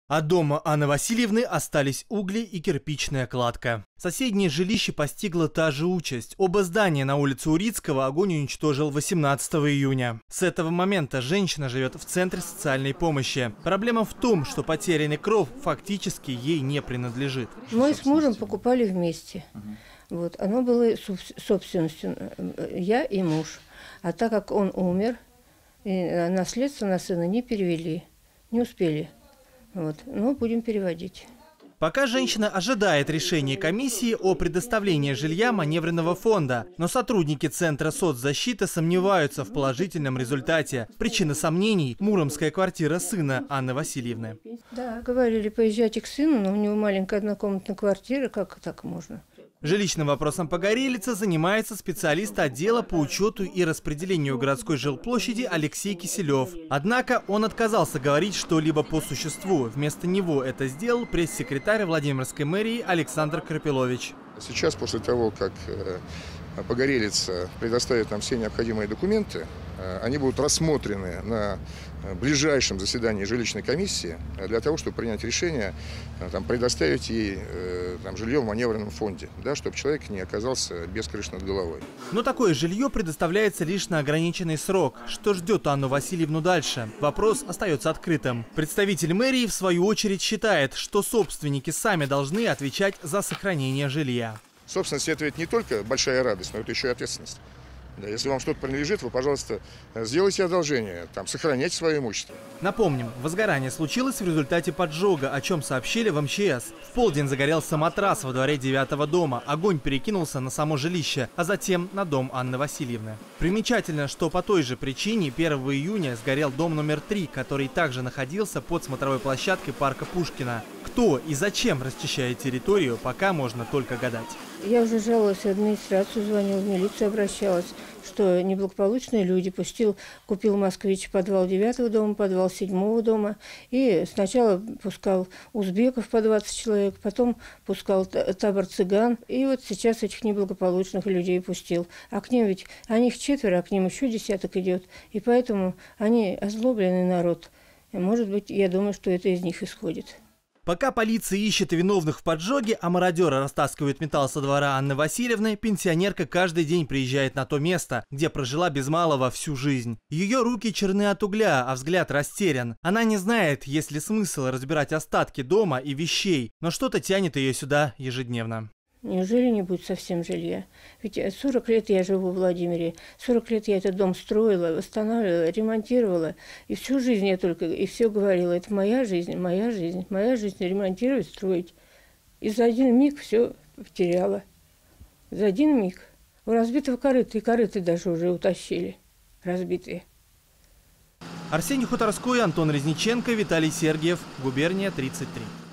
От дома Анны Васильевны остались угли и кирпичная кладка. Соседнее жилище постигла та же участь. Оба здания на улице Урицкого огонь уничтожил 18 июня. С этого момента женщина живет в центре социальной помощи. Проблема в том, что потерянный кров фактически ей не принадлежит. Мы с мужем покупали вместе. Вот, оно было собственностью, я и муж. А так как он умер, наследство на сына не перевели, не успели. Вот, но будем переводить. Пока женщина ожидает решения комиссии о предоставлении жилья маневренного фонда, но сотрудники Центра соцзащиты сомневаются в положительном результате. Причина сомнений – муромская квартира сына Анны Васильевны. Да, говорили, поезжайте к сыну, но у него маленькая однокомнатная квартира, как так можно? Жилищным вопросом Погорелицы занимается специалист отдела по учету и распределению городской жилплощади Алексей Киселев. Однако он отказался говорить что-либо по существу. Вместо него это сделал пресс-секретарь Владимирской мэрии Александр Крапилович. Сейчас, после того, как Погорелица предоставит нам все необходимые документы, они будут рассмотрены на ближайшем заседании жилищной комиссии для того, чтобы принять решение предоставить ей жилье в маневренном фонде, да, чтобы человек не оказался без крыши над головой. Но такое жилье предоставляется лишь на ограниченный срок. Что ждет Анну Васильевну дальше? Вопрос остается открытым. Представитель мэрии, в свою очередь, считает, что собственники сами должны отвечать за сохранение жилья. Собственность – это ведь не только большая радость, но это еще и ответственность. Да, если вам что-то принадлежит, вы, пожалуйста, сделайте одолжение, сохраняйте свое имущество. Напомним, возгорание случилось в результате поджога, о чем сообщили в МЧС. В полдень загорелся матрас во дворе 9-го дома. Огонь перекинулся на само жилище, а затем на дом Анны Васильевны. Примечательно, что по той же причине 1 июня сгорел дом номер 3, который также находился под смотровой площадкой парка Пушкина. Кто и зачем расчищает территорию, пока можно только гадать. Я уже жаловалась в администрацию, звонила, в милицию обращалась, что неблагополучные люди. Купил москвич подвал 9-го дома, подвал 7-го дома. И сначала пускал узбеков по 20 человек, потом пускал табор цыган. И вот сейчас этих неблагополучных людей пустил. А к ним ведь, их 4, а к ним еще десяток идет. И поэтому они озлобленный народ. Может быть, я думаю, что это из них исходит. Пока полиция ищет виновных в поджоге, а мародеры растаскивают металл со двора Анны Васильевны, пенсионерка каждый день приезжает на то место, где прожила без малого всю жизнь. Ее руки черны от угля, а взгляд растерян. Она не знает, есть ли смысл разбирать остатки дома и вещей, но что-то тянет ее сюда ежедневно. Неужели не будет совсем жилья? Ведь 40 лет я живу в Владимире, 40 лет я этот дом строила, восстанавливала, ремонтировала. И всю жизнь я и все говорила, это моя жизнь, ремонтировать, строить. И за один миг все потеряла. За один миг. У разбитого корыта, и корыты даже уже утащили, разбитые. Арсений Хуторской, Антон Резниченко, Виталий Сергиев, Губерния 33.